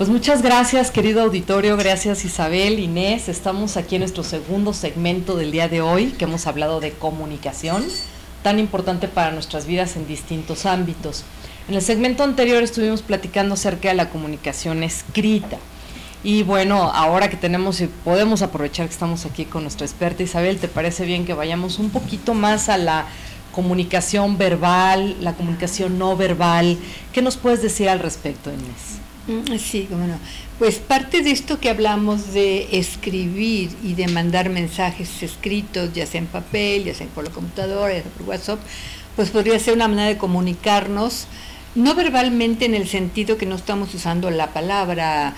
Pues muchas gracias, querido auditorio, gracias Isabel, Inés. Estamos aquí en nuestro segundo segmento del día de hoy, que hemos hablado de comunicación, tan importante para nuestras vidas en distintos ámbitos. En el segmento anterior estuvimos platicando acerca de la comunicación escrita. Y bueno, ahora que tenemos y podemos aprovechar que estamos aquí con nuestra experta Isabel, ¿te parece bien que vayamos un poquito más a la comunicación verbal, la comunicación no verbal? ¿Qué nos puedes decir al respecto, Inés? Sí, cómo no. Pues parte de esto que hablamos de escribir y de mandar mensajes escritos, ya sea en papel, ya sea por la computadora, ya sea por WhatsApp, pues podría ser una manera de comunicarnos, no verbalmente en el sentido que no estamos usando la palabra,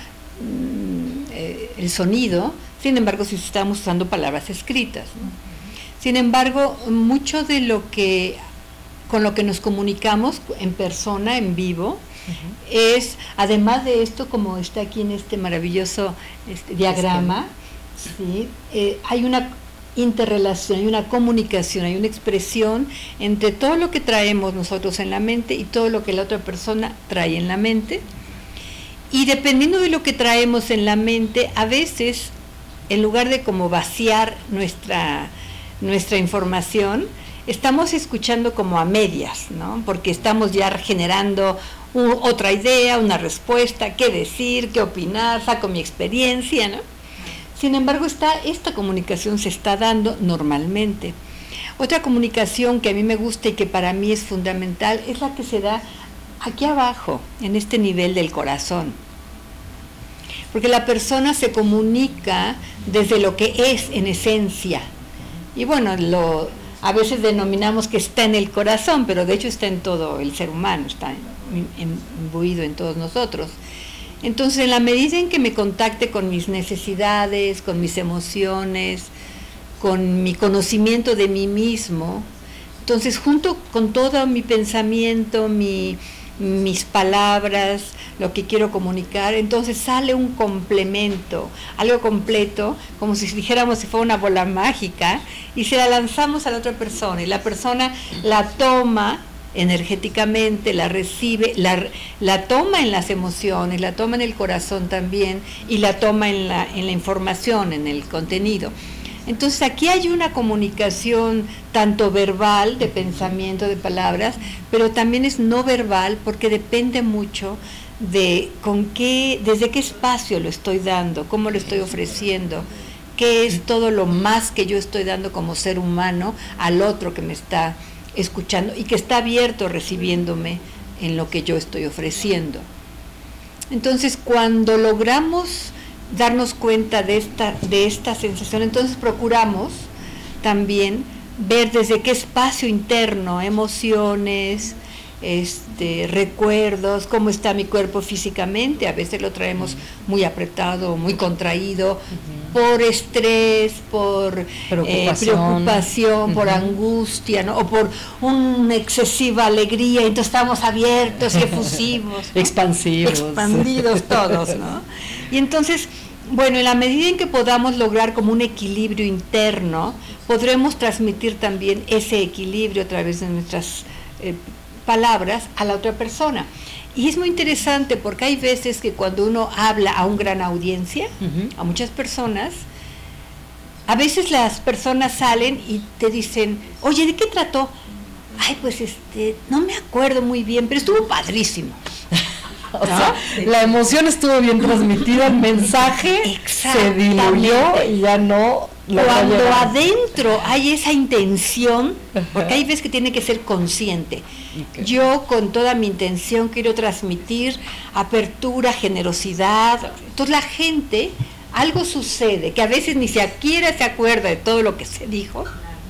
el sonido, sin embargo sí estamos usando palabras escritas, ¿no? Sin embargo, mucho de lo que, con lo que nos comunicamos en persona, en vivo, es, además de esto, como está aquí en este maravilloso diagrama, ¿sí? Hay una interrelación, hay una comunicación, hay una expresión entre todo lo que traemos nosotros en la mente y todo lo que la otra persona trae en la mente. Y dependiendo de lo que traemos en la mente, a veces, en lugar de como vaciar nuestra información, estamos escuchando como a medias, ¿no? Porque estamos ya generando otra idea, una respuesta, qué decir, qué opinar, saco mi experiencia, ¿no? Sin embargo, esta comunicación se está dando normalmente. Otra comunicación que a mí me gusta y que para mí es fundamental es la que se da aquí abajo, en este nivel del corazón. Porque la persona se comunica desde lo que es en esencia. Y bueno, a veces denominamos que está en el corazón, pero de hecho está en todo el ser humano, está imbuido en todos nosotros. Entonces, en la medida en que me contacte con mis necesidades, con mis emociones, con mi conocimiento de mí mismo, entonces junto con todo mi pensamiento, mis palabras, lo que quiero comunicar, entonces sale un complemento, algo completo, como si dijéramos si fuera una bola mágica, y se la lanzamos a la otra persona, y la persona la toma energéticamente, la recibe, la toma en las emociones, la toma en el corazón también, y la toma en la información, en el contenido. Entonces aquí hay una comunicación tanto verbal, de pensamiento, de palabras, pero también es no verbal, porque depende mucho de desde qué espacio lo estoy dando, cómo lo estoy ofreciendo, qué es todo lo más que yo estoy dando como ser humano al otro que me está escuchando y que está abierto recibiéndome en lo que yo estoy ofreciendo. Entonces, cuando logramos darnos cuenta de esta sensación, entonces procuramos también ver desde qué espacio interno, emociones, recuerdos, cómo está mi cuerpo físicamente. A veces lo traemos muy apretado, muy contraído, por estrés, por preocupación, por angustia, ¿no? O por una excesiva alegría, entonces estamos abiertos y efusivos, ¿no? Expandidos todos, ¿no? Y entonces, bueno, en la medida en que podamos lograr como un equilibrio interno, podremos transmitir también ese equilibrio a través de nuestras palabras a la otra persona. Y es muy interesante porque hay veces que cuando uno habla a una gran audiencia, a muchas personas, a veces las personas salen y te dicen, oye, ¿de qué trató? Ay, pues no me acuerdo muy bien, pero estuvo padrísimo. O sea, la emoción estuvo bien transmitida, el mensaje se diluyó y ya no. Cuando adentro hay esa intención, porque hay veces que tiene que ser consciente. Yo con toda mi intención quiero transmitir apertura, generosidad. Entonces la gente, algo sucede, que a veces ni siquiera se acuerda de todo lo que se dijo,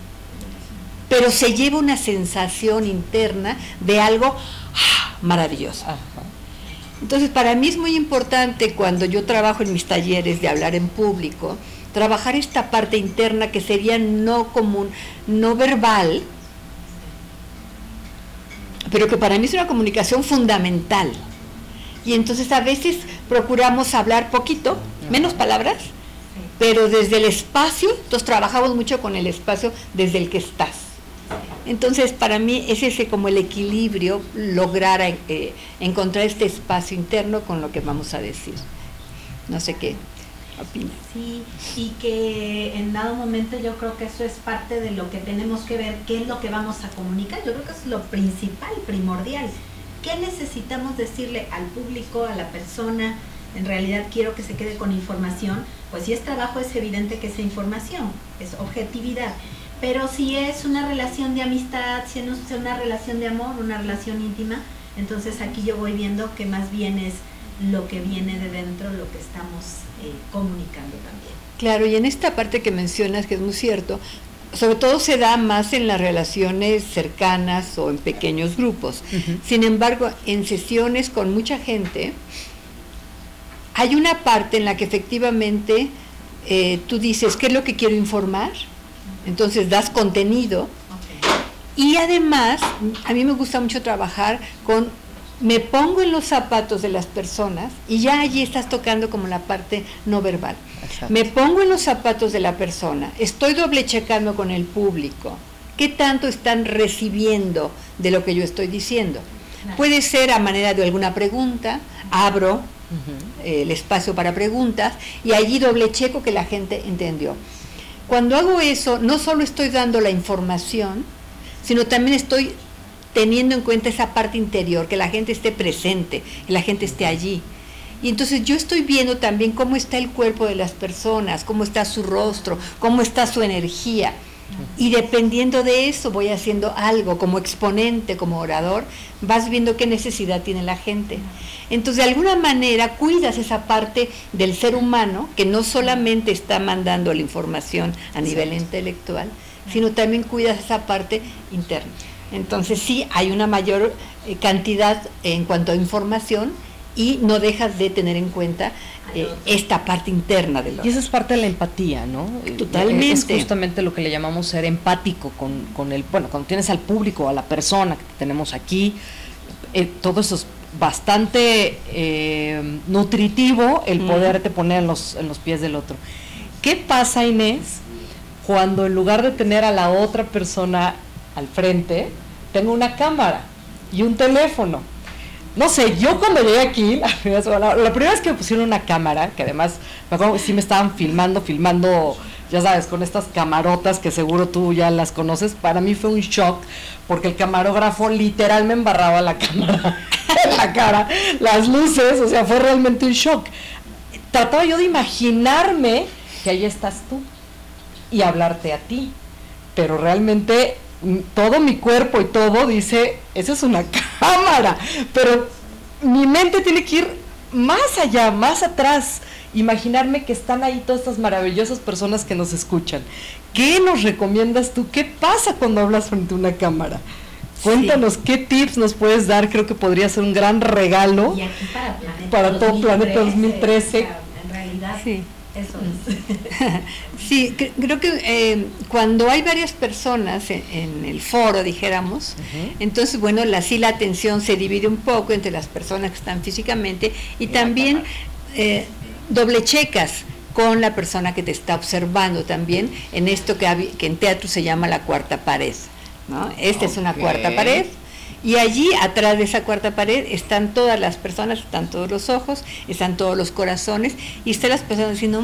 pero se lleva una sensación interna de algo maravilloso. Entonces, para mí es muy importante cuando yo trabajo en mis talleres de hablar en público, trabajar esta parte interna que sería no común, no verbal, pero que para mí es una comunicación fundamental. Y entonces a veces procuramos hablar poquito, menos palabras, pero desde el espacio, entonces trabajamos mucho con el espacio desde el que estás. Entonces, para mí es ese como el equilibrio, lograr encontrar este espacio interno con lo que vamos a decir. No sé qué opinas. Sí, y que en dado momento yo creo que eso es parte de lo que tenemos que ver, qué es lo que vamos a comunicar. Yo creo que es lo principal, primordial. ¿Qué necesitamos decirle al público, a la persona? En realidad quiero que se quede con información. Pues si es trabajo, es evidente que es información, es objetividad. Pero si es una relación de amistad, si es una relación de amor, una relación íntima, entonces aquí yo voy viendo que más bien es lo que viene de dentro, lo que estamos comunicando también. Claro, y en esta parte que mencionas, que es muy cierto, sobre todo se da más en las relaciones cercanas o en pequeños grupos. Sin embargo, en sesiones con mucha gente, hay una parte en la que efectivamente tú dices, ¿qué es lo que quiero informar? Entonces das contenido. Y además, a mí me gusta mucho trabajar con, me pongo en los zapatos de las personas y ya allí estás tocando como la parte no verbal. Exacto. Me pongo en los zapatos de la persona, estoy doble checando con el público. ¿Qué tanto están recibiendo de lo que yo estoy diciendo? Claro. Puede ser a manera de alguna pregunta, abro el espacio para preguntas y allí doble checo que la gente entendió. Cuando hago eso, no solo estoy dando la información, sino también estoy teniendo en cuenta esa parte interior, que la gente esté presente, que la gente esté allí. Y entonces yo estoy viendo también cómo está el cuerpo de las personas, cómo está su rostro, cómo está su energía. Y dependiendo de eso voy haciendo algo, como exponente, como orador, vas viendo qué necesidad tiene la gente. Entonces de alguna manera cuidas esa parte del ser humano, que no solamente está mandando la información a nivel intelectual, sino también cuidas esa parte interna. Entonces sí, hay una mayor cantidad en cuanto a información y no dejas de tener en cuenta esta parte interna de lo. Y esa es parte de la empatía, ¿no? Totalmente. Es justamente lo que le llamamos ser empático con el, bueno, cuando tienes al público, a la persona que tenemos aquí, todo eso es bastante nutritivo, el poderte poner en los pies del otro. ¿Qué pasa, Inés, cuando en lugar de tener a la otra persona al frente, tengo una cámara y un teléfono? No sé, yo cuando llegué aquí, la primera vez que me pusieron una cámara, que además me acuerdo que sí me estaban filmando, ya sabes, con estas camarotas que seguro tú ya las conoces, para mí fue un shock, porque el camarógrafo literal me embarraba la cámara en la cara, las luces, o sea, fue realmente un shock. Trataba yo de imaginarme que ahí estás tú y hablarte a ti, pero realmente todo mi cuerpo y todo dice, esa es una cámara, pero mi mente tiene que ir más allá, más atrás, imaginarme que están ahí todas estas maravillosas personas que nos escuchan. ¿Qué nos recomiendas tú? ¿Qué pasa cuando hablas frente a una cámara? Cuéntanos, ¿qué tips nos puedes dar? Creo que podría ser un gran regalo y aquí para todo Planeta 2013. En realidad, sí. Eso es. Sí, creo que cuando hay varias personas en el foro, dijéramos, entonces, bueno, la atención se divide un poco entre las personas que están físicamente y también doble checas con la persona que te está observando también en esto que en teatro se llama la cuarta pared, ¿no? Esta es una cuarta pared. Y allí, atrás de esa cuarta pared, están todas las personas, están todos los ojos, están todos los corazones, y están las personas diciendo,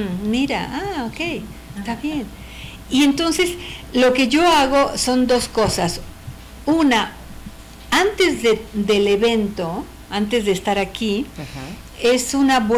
mira, ok, está bien. Y entonces, lo que yo hago son dos cosas. Una, antes del evento, antes de estar aquí, es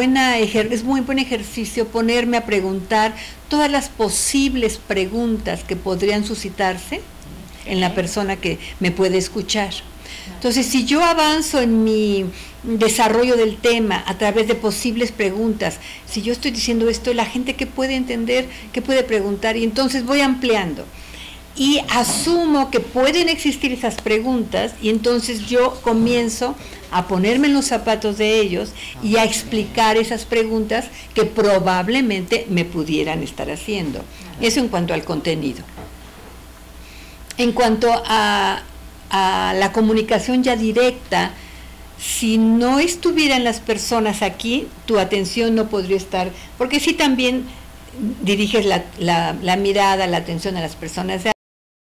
muy buen ejercicio ponerme a preguntar todas las posibles preguntas que podrían suscitarse en la persona que me puede escuchar. Entonces, si yo avanzo en mi desarrollo del tema a través de posibles preguntas, si yo estoy diciendo esto, la gente que puede entender, que puede preguntar, y entonces voy ampliando. Y asumo que pueden existir esas preguntas, y entonces yo comienzo a ponerme en los zapatos de ellos y a explicar esas preguntas que probablemente me pudieran estar haciendo. Eso en cuanto al contenido. En cuanto a la comunicación ya directa, si no estuvieran las personas aquí, tu atención no podría estar, porque si también diriges la mirada, la atención a las personas de